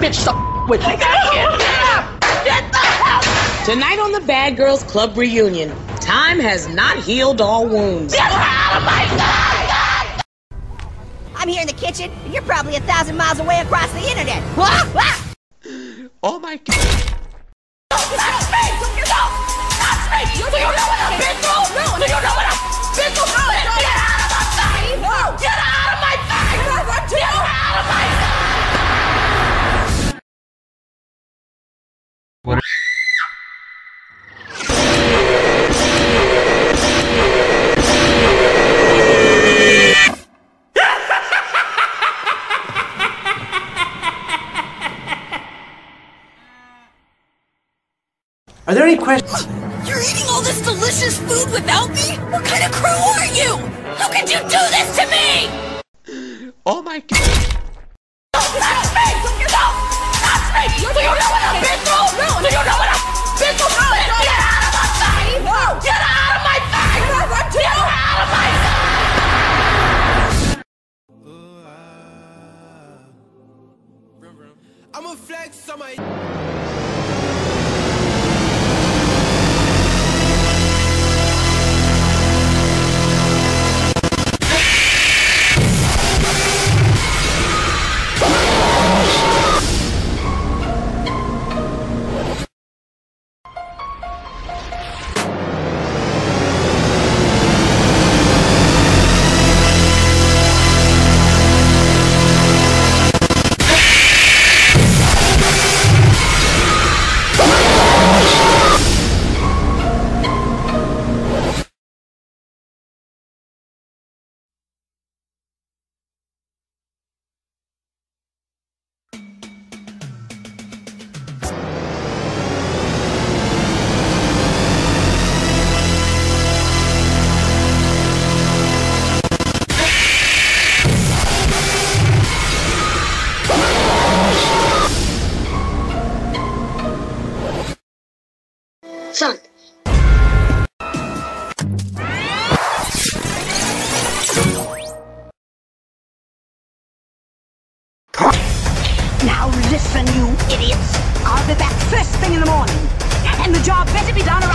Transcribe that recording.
bitch to with. Get the hell! Tonight on the Bad Girls Club reunion, time has not healed all wounds. Get out of my God! I'm here in the kitchen, and you're probably 1,000 miles away across the internet. Oh my God. That's me! No! That's me! Do you know what a bizzle? Do you know what a bizzle is? Get out of my face! Get out of my face! Get out of my face! What? Are there any questions? You're eating all this delicious food without me? What kind of crew are you? How could you do this to me? Oh my God. That's me! No! That's me! Do you know what a bizzle? Do you know what a bizzle is? Get out of my face! Get out of my face! Get out of my face! I'm a flex on my... Son. Now listen, you idiots. I'll be back first thing in the morning. And the job better be done